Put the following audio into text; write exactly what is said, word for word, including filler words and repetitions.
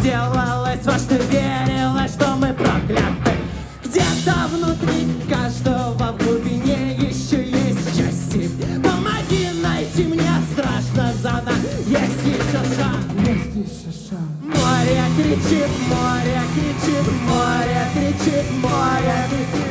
делалось, во что верилось, что мы прокляты. Где-то внутри каждого в глубине еще есть части. Помоги найти, мне страшно за нами. Есть еще шанс, есть еще шанс. Море кричит, море кричит, море кричит, море кричит.